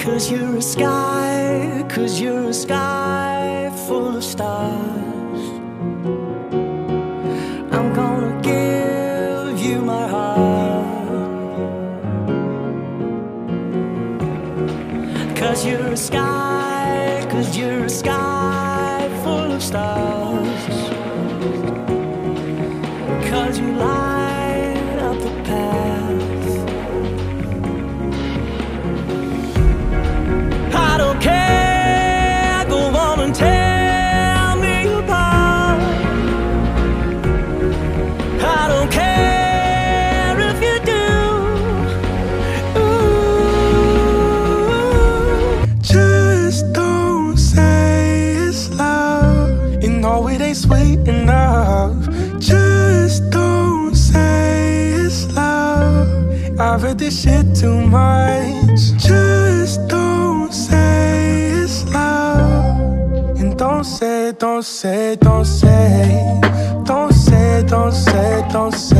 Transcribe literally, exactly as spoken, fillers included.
'Cause you're a sky, 'cause you're a sky full of stars. I'm gonna give you my heart. 'Cause you're a sky, 'cause you're a sky full of stars. 'Cause you light up the path. I don't care, go on and tear me apart. I don't care if you do. Ooh. Just don't say it's love. You know it ain't sweet enough. Just don't say it's love. I've heard this shit too much. Just don't say it's love. And don't say, don't say, don't say, don't say, don't say, don't say.